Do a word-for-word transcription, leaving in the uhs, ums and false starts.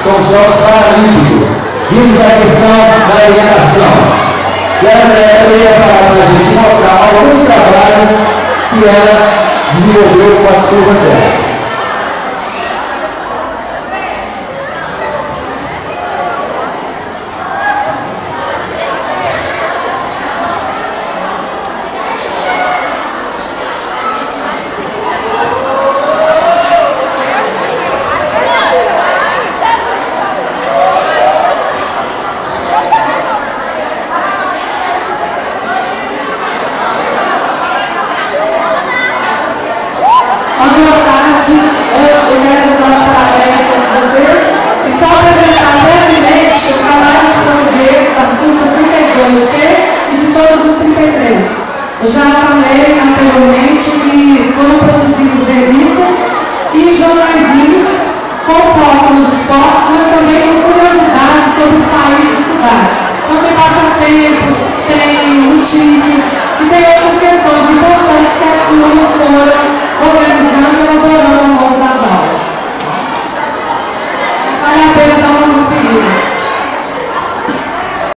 são os Jogos Paralímpicos. Vimos a questão da alimentação. E a Andréia também vai falar para a gente mostrar alguns trabalhos que ela desenvolveu com as turmas dela. Eu já falei anteriormente que foram produzidos revistas e jornaizinhos com foco nos esportes, mas também com curiosidades sobre os países estudados. Então tem passatempos, tem notícias,